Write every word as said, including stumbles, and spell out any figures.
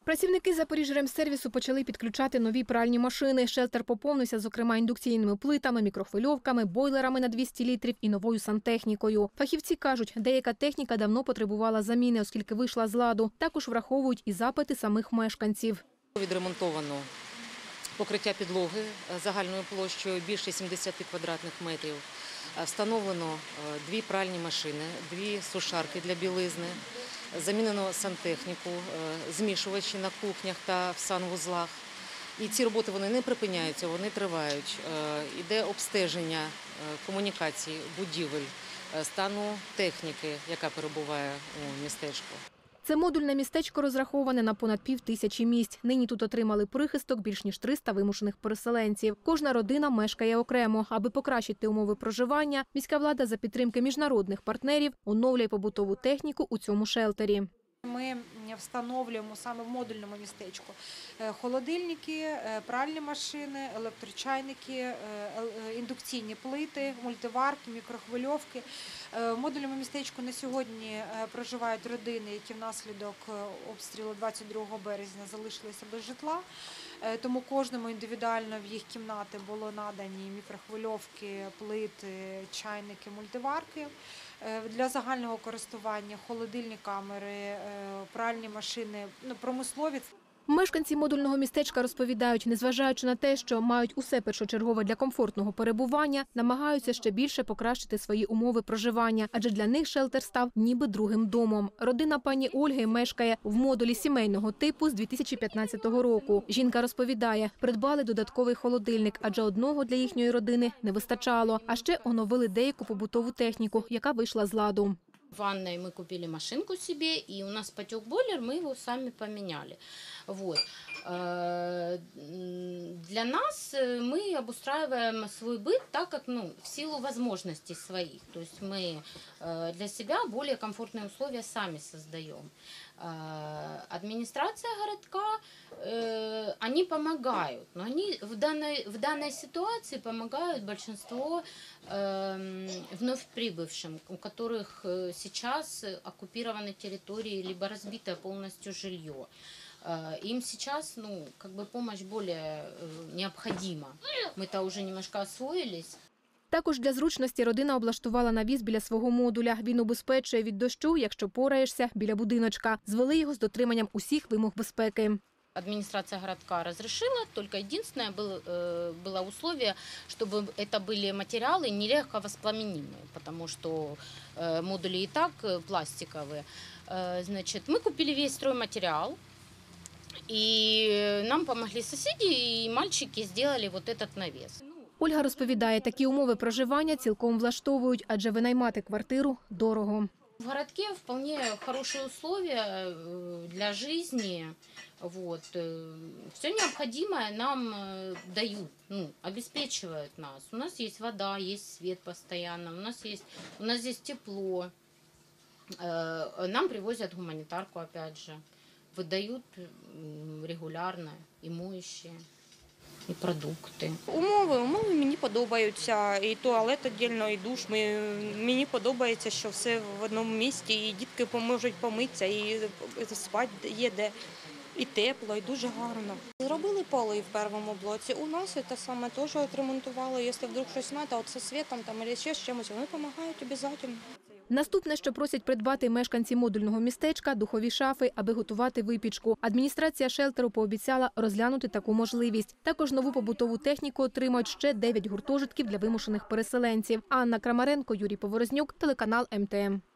Працівники Запоріжремсервісу почали підключати нові пральні машини. Шелтер поповнився, зокрема, індукційними плитами, мікрохвильовками, бойлерами на двісті літрів і новою сантехнікою. Фахівці кажуть, деяка техніка давно потребувала заміни, оскільки вийшла з ладу. Також враховують і запити самих мешканців. Відремонтовано покриття підлоги загальною площею більше сімдесят квадратних метрів. Встановлено дві пральні машини, дві сушарки для білизни. Замінено сантехніку, змішувачі на кухнях та в санвузлах. І ці роботи вони не припиняються, вони тривають. Іде обстеження комунікацій, будівель, стану техніки, яка перебуває у містечку. Це модульне містечко розраховане на понад пів тисячі місць. Нині тут отримали прихисток більш ніж триста вимушених переселенців. Кожна родина мешкає окремо. Аби покращити умови проживання, міська влада за підтримки міжнародних партнерів оновлює побутову техніку у цьому шелтері. Ми встановлюємо саме в модульному містечку холодильники, пральні машини, електрочайники, індукційні плити, мультиварки, мікрохвильовки. В модульному містечку на сьогодні проживають родини, які внаслідок обстрілу двадцять другого березня залишилися без житла. Тому кожному індивідуально в їх кімнати було надані мікрохвильовки, плити, чайники, мультиварки. Для загального користування холодильні камери, пральні машини, ну, промислові. Мешканці модульного містечка розповідають, незважаючи на те, що мають усе першочергове для комфортного перебування, намагаються ще більше покращити свої умови проживання, адже для них шелтер став ніби другим домом. Родина пані Ольги мешкає в модулі сімейного типу з дві тисячі п'ятнадцятого року. Жінка розповідає, придбали додатковий холодильник, адже одного для їхньої родини не вистачало, а ще оновили деяку побутову техніку, яка вийшла з ладу. В ванной мы купили машинку себе, и у нас потек бойлер, мы его сами поменяли. Вот. Для нас мы обустраиваем свой быт так, как ну, в силу возможностей своих. То есть мы для себя более комфортные условия сами создаем. Администрация городка, они помогают, но они в данной, в данной ситуации помогают большинство вновь прибывшим, у которых сейчас оккупированы территории, либо разбито полностью жилье. Им сейчас ну, как бы помощь более необходима. Мы-то уже немножко освоились. Також для зручності родина облаштувала навіс біля свого модуля. Він убезпечує від дощу, якщо пораєшся, біля будиночка. Звели його з дотриманням усіх вимог безпеки. Администрация городка разрешила, только единственное было, было условие, чтобы это были материалы нелегко воспламенимые, потому что модули и так пластиковые. Значит, мы купили весь стройматериал, и нам помогли соседи, и мальчики сделали вот этот навес. Ольга розповідає, такі умови проживання цілком влаштовують, адже винаймати квартиру дорого. В городке вполне хорошие условия для жизни. Вот. Все необходимое нам дают, ну, обеспечивают нас. У нас есть вода, есть свет постоянно, у нас есть, у нас здесь тепло. Нам привозят гуманитарку, опять же. Выдают регулярно и моющие, і продукти. Умови, умови мені подобаються, і туалет віддільно, і душ. Мені подобається, що все в одному місці, і дітки можуть помитися, і спати є де, і тепло, і дуже гарно. Зробили поли в першому блоці. У нас це саме теж відремонтували, якщо вдруг щось треба, от зі світом там, або ще з чимось, вони допомагають обов'язково. Наступне, що просять придбати мешканці модульного містечка – духові шафи, аби готувати випічку. Адміністрація шелтеру пообіцяла розглянути таку можливість. Також нову побутову техніку отримають ще дев'ять гуртожитків для вимушених переселенців. Анна Крамаренко, Юрій Поворознюк, телеканал ем те ем.